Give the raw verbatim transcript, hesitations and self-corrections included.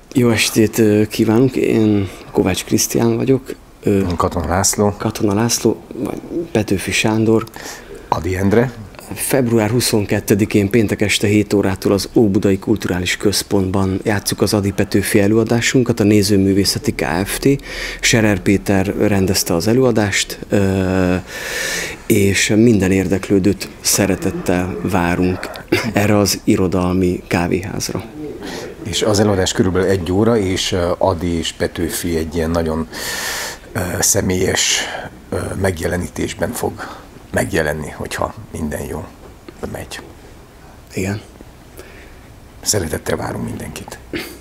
Jó estét kívánunk, én Kovács Krisztián vagyok. Katona László. Katona László, vagy Petőfi Sándor. Ady Endre. február huszonkettedikén péntek este hét órától az Óbudai Kulturális Központban játsszuk az Ady Petőfi előadásunkat, a Nézőművészeti Kft. Scherer Péter rendezte az előadást, és minden érdeklődőt szeretettel várunk erre az irodalmi kávéházra. És az előadás körülbelül egy óra, és Ady és Petőfi egy ilyen nagyon személyes megjelenítésben fog megjelenni, hogyha minden jó megy. Igen. Szeretettel várunk mindenkit.